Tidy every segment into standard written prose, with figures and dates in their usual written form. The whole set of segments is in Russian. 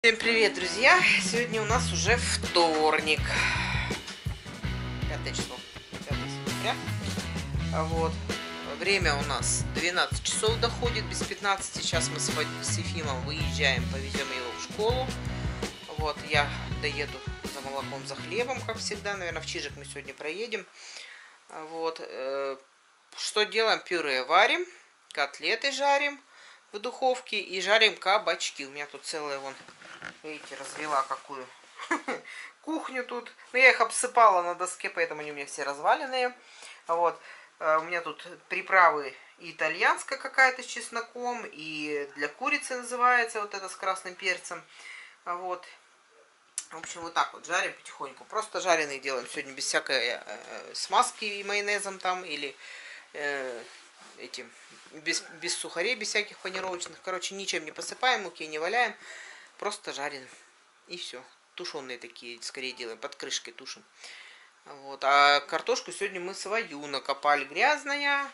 Всем привет, друзья! Сегодня у нас уже вторник, 5 число, 5 сентября. Вот. Время у нас 12 часов доходит, без 15. Сейчас мы с Ефимом выезжаем, повезем его в школу. Вот, я доеду за молоком, за хлебом, как всегда. Наверное, в Чижик мы сегодня проедем. Вот. Что делаем? Пюре варим, котлеты жарим в духовке и жарим кабачки. У меня тут целая, вон, видите, развела какую кухню тут. Но я их обсыпала на доске, поэтому они у меня все разваленные. Вот. У меня тут приправы итальянская какая-то с чесноком, и для курицы называется вот это с красным перцем. Вот. В общем, вот так вот жарим потихоньку. Просто жареные делаем сегодня без всякой смазки и майонезом там, или этим, без сухарей, без всяких панировочных. Короче, ничем не посыпаем, муки не валяем. Просто жарим. И все. Тушеные такие скорее делаем, под крышкой тушим. Вот. А картошку сегодня мы свою накопали. Грязная.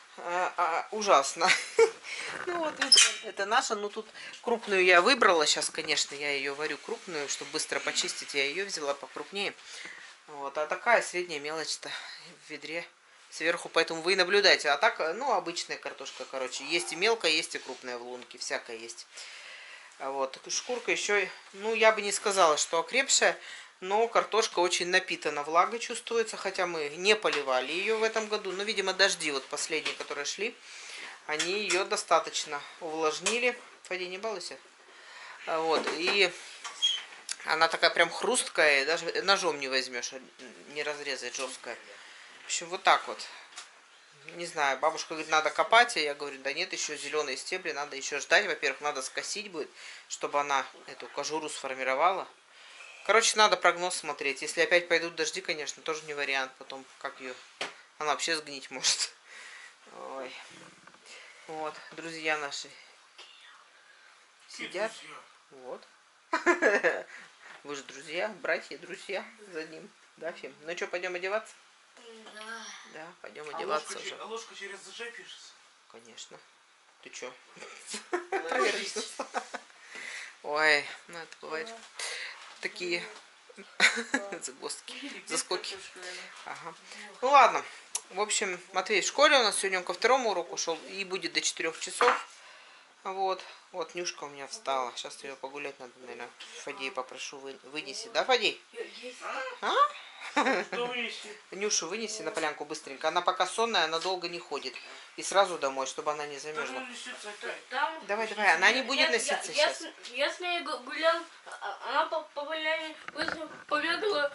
Ужасно. Ну вот, это наша. Ну тут крупную я выбрала. Сейчас, конечно, я ее варю крупную, чтобы быстро почистить. Я ее взяла покрупнее. Вот. А такая средняя мелочь-то в ведре сверху. Поэтому вы и наблюдаете. А так, ну, обычная картошка, короче. Есть и мелкая, есть и крупная в лунке. Всякая есть. Вот. Шкурка еще, ну, я бы не сказала, что окрепшая. Но картошка очень напитана, влага чувствуется, хотя мы не поливали ее в этом году. Но, видимо, дожди вот последние, которые шли, они ее достаточно увлажнили. Фади, не балуйся. Вот, и она такая прям хрусткая, даже ножом не возьмешь, не разрезать, жесткая. В общем, вот так вот. Не знаю, бабушка говорит, надо копать, а я говорю, да нет, еще зеленые стебли, надо еще ждать. Во-первых, надо скосить будет, чтобы она эту кожуру сформировала. Короче, надо прогноз смотреть. Если опять пойдут дожди, конечно, тоже не вариант. Потом, как ее... Она вообще сгнить может. Ой. Вот, друзья наши сидят. Вот. Вы же друзья, братья, друзья за ним. Да, Фим? Ну что, пойдем одеваться? Да. Да, пойдем одеваться уже. А ложка через ЗЖ пишется? Конечно. Ты что? Проверочно. Ой, ну это бывает. Такие загвоздки, заскоки. Ага. Ну ладно. В общем, Матвей в школе у нас сегодня он ко второму уроку шел и будет до 4 часов. Вот. Вот Нюшка у меня встала. Сейчас ее погулять надо, наверное. Фадей попрошу вынеси. Да, Фадей? А? Нюшу вынеси на полянку быстренько. Она пока сонная, она долго не ходит. И сразу домой, чтобы она не замерзла. Давай, давай, она не будет носиться сейчас. Я с ней гулял, она по поляне быстро побегала,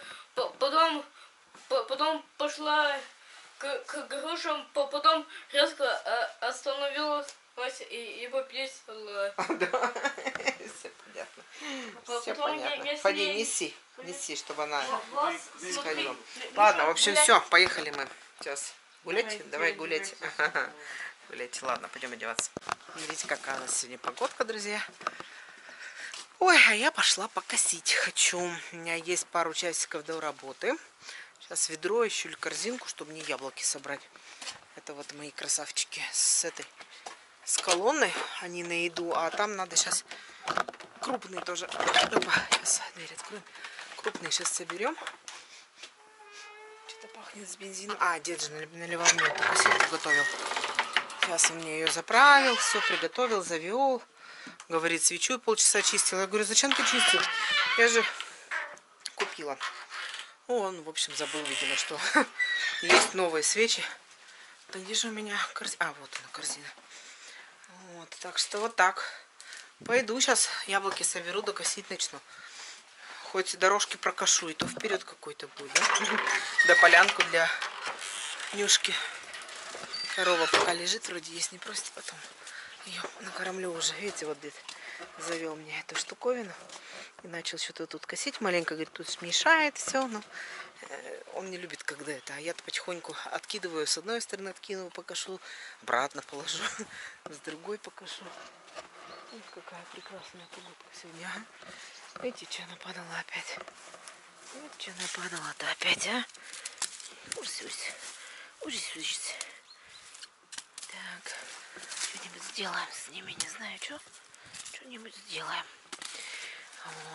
потом пошла к грушам, потом резко остановилась и пописала. Да, все понятно. Все понятно. Пойди, неси, чтобы она сходила. Ладно, в общем, все, поехали мы. Сейчас гулять? Давай гулять. Гулять, ладно, пойдем одеваться. Видите, какая у нас сегодня погодка, друзья. Ой, а я пошла покосить хочу. У меня есть пару часиков до работы. Сейчас ведро ищу или корзинку, чтобы мне яблоки собрать. Это вот мои красавчики с колонны. Они на еду, а там надо сейчас крупные тоже. Опа, сейчас дверь откроем. Крупные сейчас соберем. Что-то пахнет с бензином. А, дед же наливал мне эту кассету, готовил. Сейчас он мне ее заправил, все приготовил, завел. Говорит, свечу полчаса чистила. Я говорю, зачем ты чистил? Я же купила. Он, в общем, забыл, видимо, что есть новые свечи. Да где же у меня корзина? А, вот она, корзина. Вот, так что вот так. Пойду сейчас яблоки соберу, докосить начну. Хоть дорожки прокошу, и то вперед какой-то будет, да? Да полянку для Нюшки. Корова пока лежит, вроде есть, не просит, потом ее накормлю уже. Видите, вот дед завел мне эту штуковину и начал что-то тут косить маленько, говорит, тут смешает все, но он не любит, когда это. А я-то потихоньку откидываю, с одной стороны откину, покошу, обратно положу, с другой покошу. Вот какая прекрасная погодка сегодня. Видите, что нападала опять? Вот что нападала-то опять, а? Ужас, ужас, ужас. Так, что-нибудь сделаем с ними, не знаю, что. Что-нибудь сделаем.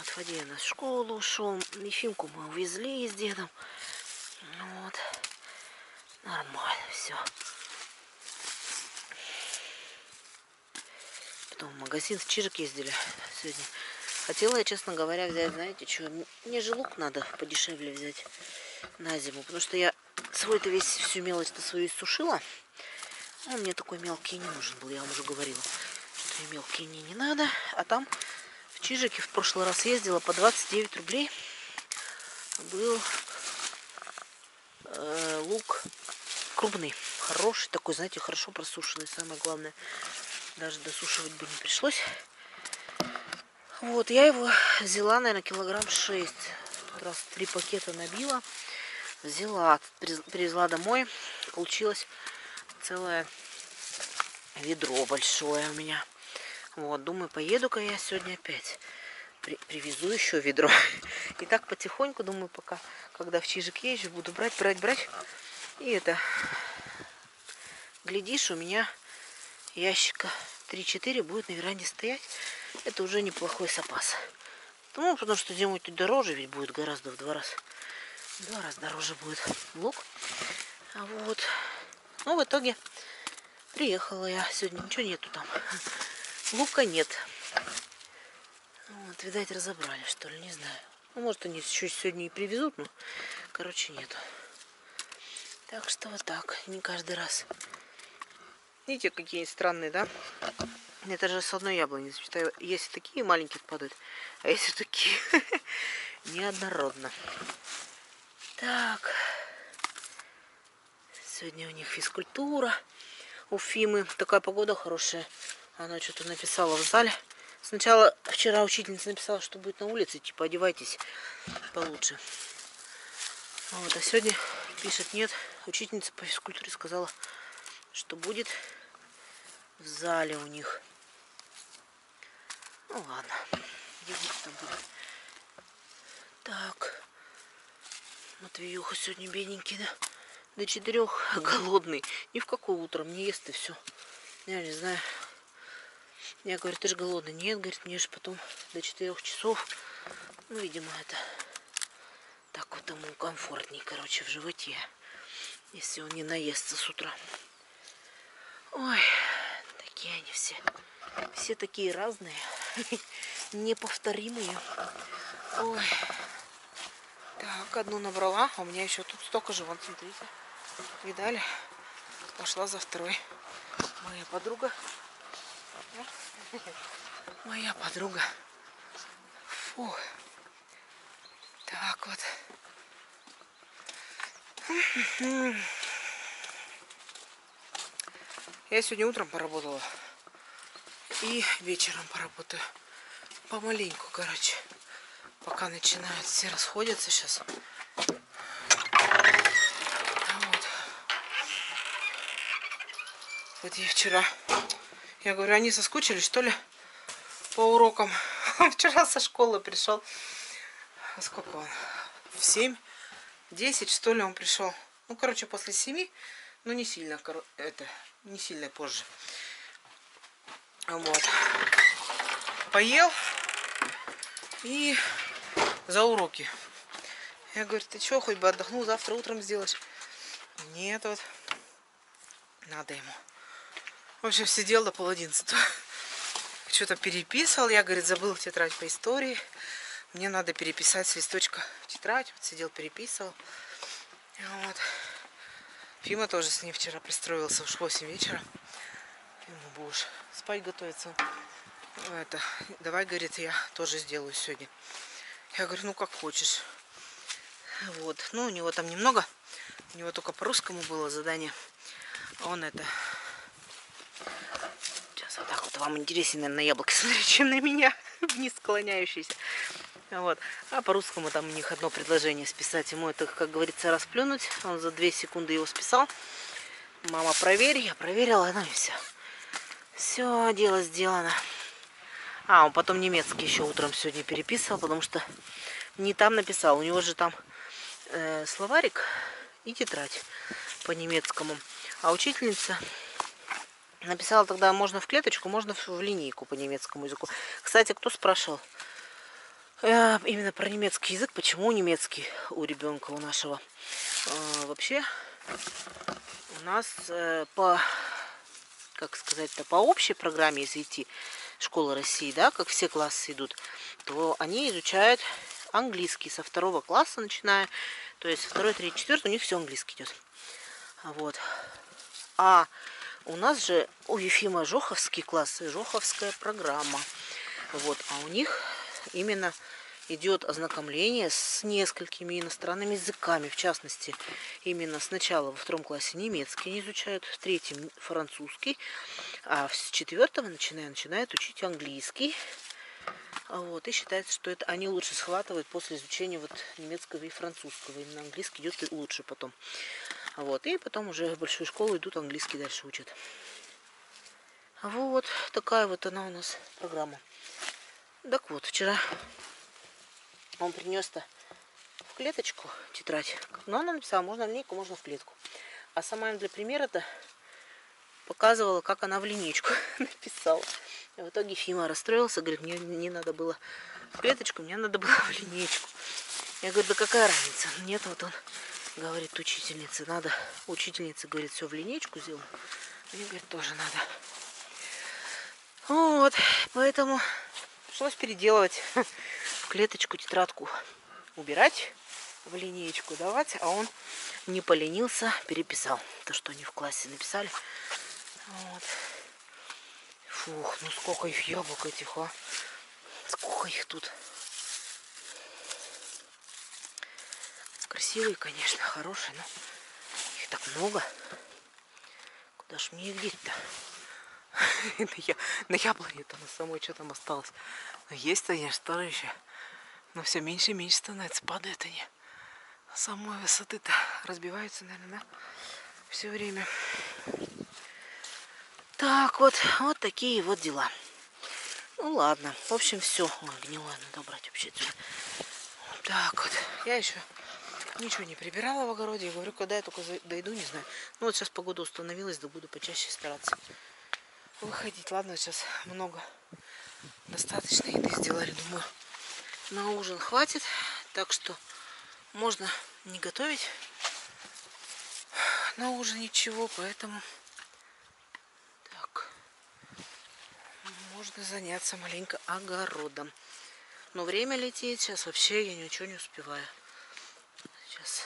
Вот, Фадей у нас в школу ушел. Ефимку мы увезли с дедом. Вот. Нормально все. Потом в магазин в Чижик ездили сегодня. Хотела я, честно говоря, взять, знаете, что? Мне же лук надо подешевле взять на зиму. Потому что я свой-то весь, всю мелочь-то свою иссушила. Он мне такой мелкий не нужен был, я вам уже говорила, что и мелкие мне не надо. А там в Чижике в прошлый раз ездила по 29 рублей. Был лук крупный, хороший такой, знаете, хорошо просушенный. Самое главное, даже досушивать бы не пришлось. Вот, я его взяла, наверное, килограмм 6. Тут раз 3 пакета набила. Взяла, привезла домой. Получилось целое ведро большое у меня. Вот, думаю, поеду-ка я сегодня опять. Привезу еще ведро. И так потихоньку, думаю, пока, когда в Чижик езжу, буду брать. И это, глядишь, у меня ящика 3-4 будет на веранде стоять. Это уже неплохой запас. Ну, потому что зимой тут дороже, ведь будет гораздо в 2 раза. В 2 раза дороже будет лук. А вот. Ну, в итоге приехала я сегодня. Ничего нету там. Лука нет. Вот, видать, разобрали, что ли, не знаю. Ну, может, они еще сегодня и привезут, но, короче, нету. Так что вот так. Не каждый раз. Видите, какие странные, да? Это же с одной яблони. Если такие маленькие падают, а если такие неоднородно. Так. Сегодня у них физкультура. У Фимы такая погода хорошая. Она что-то написала в зале. Сначала вчера учительница написала, что будет на улице. Типа, одевайтесь получше. Вот, а сегодня пишет нет. Учительница по физкультуре сказала, что будет в зале у них. Ну ладно, где там будет. Так. Матвеюха сегодня бедненький, да? До 4 голодный. Ни в какое утром не ест и все. Я не знаю. Я говорю, ты же голодный. Нет, говорит, мне же потом до 4 часов. Ну, видимо, это так вот ему комфортней, короче, в животе. Если он не наестся с утра. Ой, такие они все. Все такие разные. Неповторимые. Ой. Так, одну набрала. А у меня еще тут столько же. Вон, смотрите. Видали? Пошла за второй. Моя подруга. Моя подруга. Фу. Так вот. Я сегодня утром поработала. И вечером поработаю. Помаленьку, короче. Пока начинают все расходятся сейчас. Вот я вчера, я говорю, они соскучились, что ли, по урокам. Вчера со школы пришел. Сколько он? В 7-10, что ли, он пришел. Ну, короче, после 7, но не сильно, не сильно позже. Вот. Поел и за уроки. Я говорю, ты что, хоть бы отдохнул, завтра утром сделаешь? Нет, вот. Надо ему. В общем, сидел до 11:30. Что-то переписывал. Я, говорит, забыл тетрадь по истории. Мне надо переписать с листочка в тетрадь. Вот сидел, переписывал. Вот. Фима тоже с ней вчера пристроился. Уж 8 вечера. Ему будешь спать готовиться. Это, давай, говорит, я тоже сделаю сегодня. Я говорю, ну как хочешь. Вот. Ну, у него там немного. У него только по-русскому было задание. Он это... Сейчас вот так вот вам интереснее, наверное, на яблоки смотреть, чем на меня. Вниз склоняющийся. Вот. А по-русскому там у них одно предложение списать. Ему это, как говорится, расплюнуть. Он за 2 секунды его списал. Мама, проверь. Я проверила. Ну и все. Все, дело сделано. А, он потом немецкий еще утром сегодня переписывал, потому что не там написал. У него же там словарик и тетрадь по немецкому. А учительница написала тогда, можно в клеточку, можно в линейку по немецкому языку. Кстати, кто спрашивал? Именно про немецкий язык. Почему немецкий у ребенка, у нашего? Вообще у нас как сказать-то, по общей программе, если идти школа России, да, как все классы идут, то они изучают английский со 2 класса начиная. То есть 2, 3, 4 у них все английский идет. Вот. А у нас же у Ефима Жоховский класс и Жоховская программа. Вот. А у них именно идет ознакомление с несколькими иностранными языками. В частности, именно сначала во 2 классе немецкий они изучают, в 3 французский, а с 4 начинают учить английский. Вот. И считается, что это они лучше схватывают после изучения вот немецкого и французского. Именно английский идет лучше потом. Вот. И потом уже в большую школу идут, английский дальше учат. Вот такая вот она у нас программа. Так вот, вчера он принес-то в клеточку тетрадь. Но она написала, можно в линейку, можно в клетку. А сама им для примера-то показывала, как она в линейку написала. И в итоге Фима расстроился, говорит, мне не надо было в клеточку, мне надо было в линейку. Я говорю, да какая разница? Нет, вот он говорит, учительнице надо. Учительница говорит, все в линейку сделал. Мне, говорит, тоже надо. Вот, поэтому пришлось переделывать в клеточку тетрадку, убирать, в линеечку давать, а он не поленился, переписал то, что они в классе написали. Вот. Фух, ну сколько их яблок этих, а? Сколько их тут. Красивые, конечно, хорошие, но их так много. Куда ж мне их деть-то? На яблоне-то на самой что там осталось. Но есть, конечно, тоже еще. Но все меньше и меньше становится, падают они. А самой высоты-то разбиваются, наверное, да? Все время. Так вот, вот такие вот дела. Ну ладно, в общем, все. Ой, гнилое, надо убрать вообще отсюда. Так вот, я еще ничего не прибирала в огороде. Я говорю, когда я только дойду, не знаю. Ну вот сейчас погода установилась, да буду почаще стараться выходить. Ладно, сейчас много, достаточно еды сделали, думаю, на ужин хватит. Так что можно не готовить на ужин ничего, поэтому так, можно заняться маленько огородом. Но время летит, сейчас вообще я ничего не успеваю. Сейчас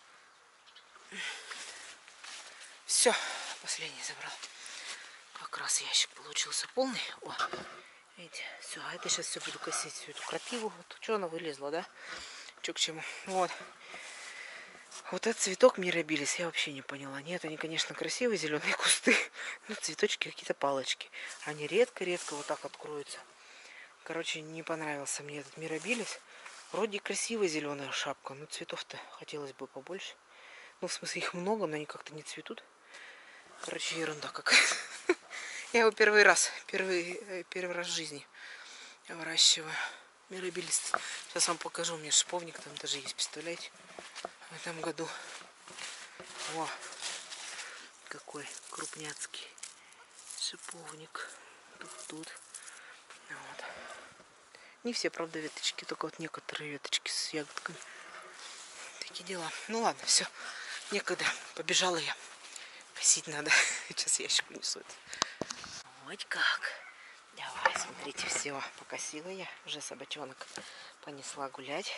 все, последний забрал. Как раз ящик получился полный. О, видите, все, а это сейчас все буду косить, всю эту крапиву. Вот, что она вылезла, да? Что к чему? Вот. Вот этот цветок мирабилис я вообще не поняла. Нет, они, конечно, красивые зеленые кусты, но цветочки какие-то палочки. Они редко-редко вот так откроются. Короче, не понравился мне этот мирабилис. Вроде красивая зеленая шапка, но цветов-то хотелось бы побольше. Ну, в смысле, их много, но они как-то не цветут. Короче, ерунда какая-то. Я его первый раз в жизни выращиваю. Мирабилис. Сейчас вам покажу. У меня шиповник там даже есть, представляете? В этом году. О, какой крупняцкий шиповник. Тут. Вот. Не все, правда, веточки, только вот некоторые веточки с ягодками. Такие дела. Ну ладно, все. Некогда. Побежала я. Косить надо. Сейчас ящик унесу. Вот как. Давай, смотрите, все. Покосила я. Уже собачонок понесла гулять.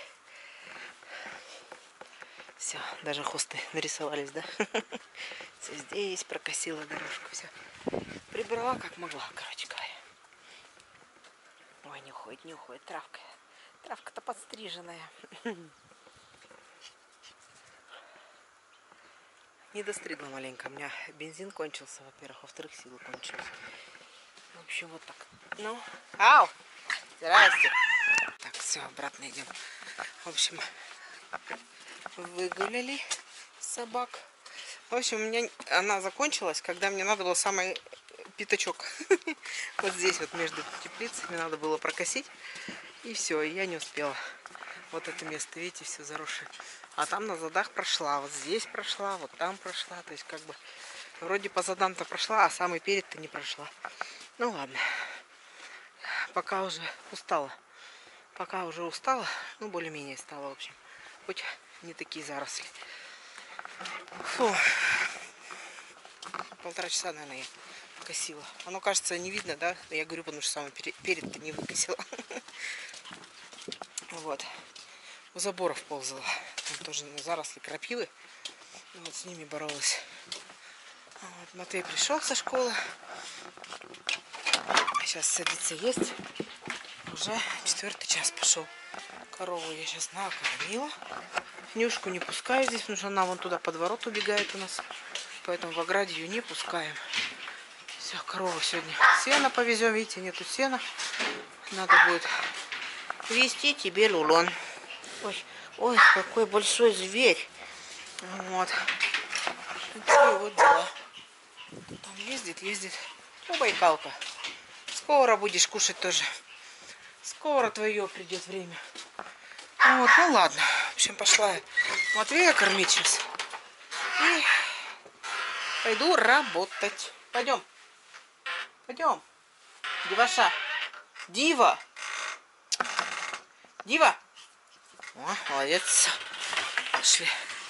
Все, даже хосты нарисовались, да? Все здесь, прокосила дорожку, все. Прибрала как могла, короче говоря. Ой, не уходит, травка. Травка-то подстриженная. Не достригла маленько. У меня бензин кончился, во-первых. Во-вторых, силы кончились. В общем, вот так. Ну, ау! Здрасте. Так, все, обратно идем. В общем, выгуляли собак. В общем, у меня она закончилась, когда мне надо было самый пятачок. Вот здесь вот между теплицами надо было прокосить. И все, и я не успела. Вот это место, видите, все заросшее. А там на задах прошла. Вот здесь прошла, вот там прошла. То есть как бы вроде по задам-то прошла, а самый перед-то не прошла. Ну ладно. Пока уже устала Пока уже устала, ну более-менее стала, в общем. Хоть не такие заросли. Фу. 1,5 часа, наверное, я косила. Оно, кажется, не видно, да? Я говорю, потому что сама перед-то не выкосила. Вот. У заборов ползала. Там тоже заросли крапивы. Вот с ними боролась. Вот, Матвей пришел со школы. Сейчас садится есть. Уже 4-й час пошел. Корову я сейчас накормила. Нюшку не пускаю здесь, потому что она вон туда под ворот убегает у нас. Поэтому в ограде ее не пускаем. Все, корову сегодня сено повезем. Видите, нету сена. Надо будет везти тебе лулон. Ой, ой, какой большой зверь. Вот. Такие вот дела. Там ездит. Ну, Байкалка. Скоро будешь кушать тоже. Скоро твое придет время. Вот, ну ладно. В общем, пошла я Матвея кормить сейчас. И пойду работать. Пойдем. Пойдем. Диваша. Дива. Дива. О, молодец. Пошли.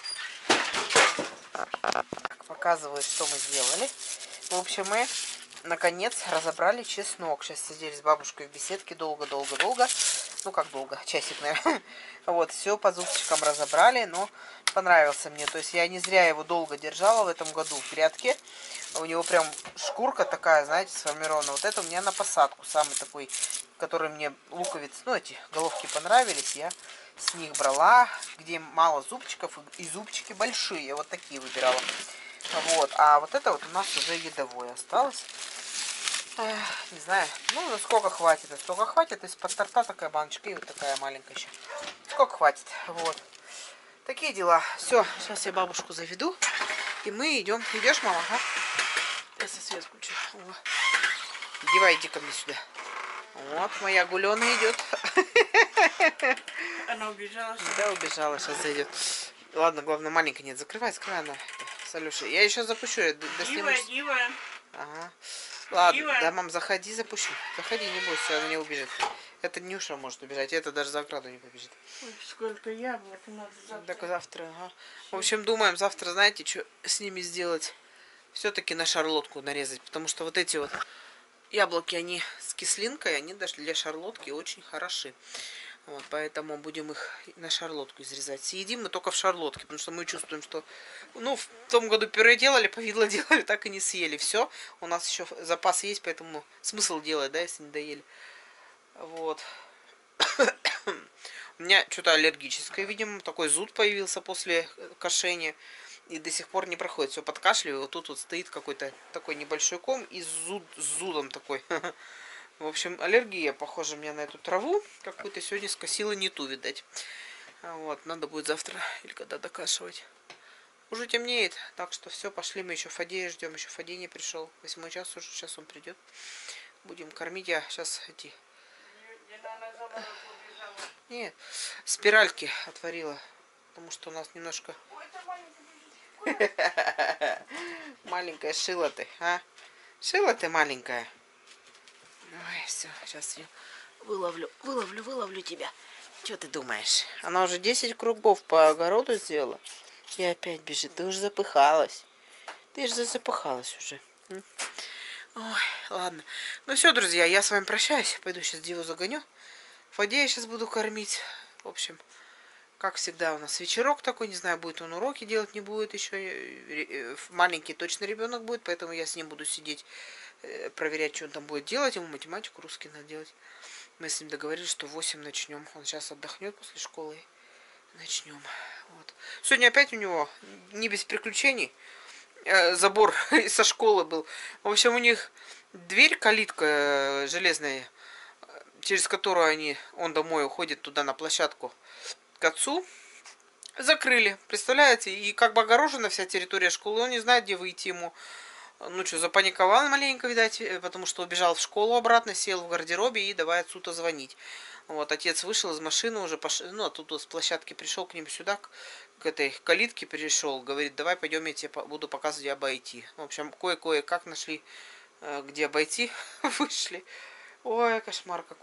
Показываю, что мы сделали. В общем, мы наконец разобрали чеснок. Сейчас сидели с бабушкой в беседке долго. Ну, как долго? Часик, наверное. Вот, все по зубчикам разобрали, но понравился мне. То есть я не зря его долго держала в этом году в грядке. У него прям шкурка такая, знаете, сформирована. Вот это у меня на посадку. Самый такой, который мне луковиц, ну, эти головки понравились. Я с них брала, где мало зубчиков и зубчики большие. Вот такие выбирала. Вот, а вот это вот у нас уже едовое осталось. Не знаю, ну сколько хватит, столько хватит. Из-под торта такая баночка и вот такая маленькая еще. Сколько хватит, вот. Такие дела. Все, сейчас я бабушку заведу. И мы идем. Идешь, мама, а? Я со свет включу. Девай, иди ко мне сюда. Вот, моя гулёна идет. Она убежала. Да, убежала, сейчас зайдет. Ладно, главное, маленькая нет. Закрывай она. С Алешей. Я еще запущу. Дива. Ага. Ладно, Дива. да, мам, заходи, запущу. Заходи, не бойся, она не убежит. Это Нюша может убежать, это даже за ограду не побежит. Ой, сколько яблок, надо завтра. Так завтра, ага. В общем, думаем завтра, знаете, что с ними сделать. Все-таки на шарлотку нарезать, потому что вот эти вот яблоки, они с кислинкой, они даже для шарлотки очень хороши. Вот, поэтому будем их на шарлотку изрезать. Съедим мы только в шарлотке, потому что мы чувствуем, что, ну, в том году пюре делали, повидло делали, так и не съели. Все, у нас еще запас есть, поэтому смысл делать, да, если не доели. Вот. У меня что-то аллергическое, видимо, такой зуд появился после кошения. И до сих пор не проходит. Все подкашливаю. Вот тут вот стоит какой-то такой небольшой ком и с зудом такой. В общем, аллергия, похоже, у меня на эту траву какую-то сегодня скосила не ту, видать. Вот, надо будет завтра или когда докашивать. Уже темнеет, так что все, пошли, мы еще Фадея ждем. Еще Фадей не пришел. 8 час уже, сейчас он придет. Будем кормить. Я сейчас эти... Нет, спиральки отворила, потому что у нас немножко... Маленькая шила ты, а? Шила ты маленькая. Ой, все, сейчас я выловлю тебя. Что ты думаешь? Она уже 10 кругов по огороду сделала. И опять бежит. Ты уже запыхалась. Ты же запыхалась уже. Ой, ладно. Ну все, друзья, я с вами прощаюсь. Пойду сейчас Диву загоню. Фадея сейчас буду кормить. В общем, как всегда, у нас вечерок такой. Не знаю, будет он уроки делать, не будет еще. Маленький точно ребенок будет, поэтому я с ним буду сидеть, проверять, что он там будет делать. Ему математику, русский надо делать. Мы с ним договорились, что в 8 начнем. Он сейчас отдохнет после школы. Начнем. Вот. Сегодня опять у него не без приключений. Забор со школы был. В общем, у них дверь, калитка железная, через которую он домой уходит туда на площадку к отцу, закрыли. Представляете? И как бы огорожена вся территория школы. Он не знает, где выйти ему. Ну что, запаниковал маленько, видать, потому что убежал в школу обратно, сел в гардеробе и давай отцу-то звонить. Вот, отец вышел из машины, уже пошел, ну, оттуда с площадки пришел к ним сюда, к этой калитке пришел, говорит, давай пойдем, я тебе буду показывать, где обойти. В общем, кое-как нашли, где обойти, вышли. Ой, кошмар какой-то.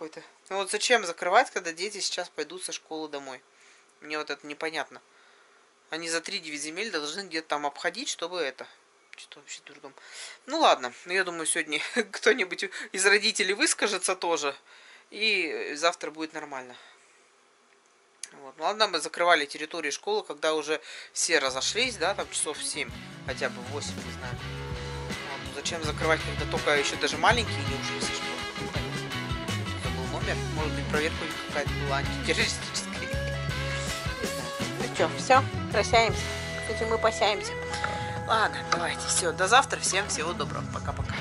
Ну вот зачем закрывать, когда дети сейчас пойдут со школы домой? Мне вот это непонятно. Они за 3-9 земель должны где-то там обходить, чтобы это... Что вообще дурдом. Ну ладно, я думаю, сегодня кто-нибудь из родителей выскажется тоже. И завтра будет нормально. Вот. Ну ладно, мы закрывали территорию школы, когда уже все разошлись, да, там часов 7, хотя бы 8, не знаю. Вот. Ну, зачем закрывать, когда только еще даже маленькие не ушли со школы? Забыл номер, может быть, проверка какая-то была антитеррористическая. Не знаю. Ну что, все, прощаемся. Кстати, мы прощаемся. Ладно, давайте, все, до завтра, всем всего доброго, пока-пока.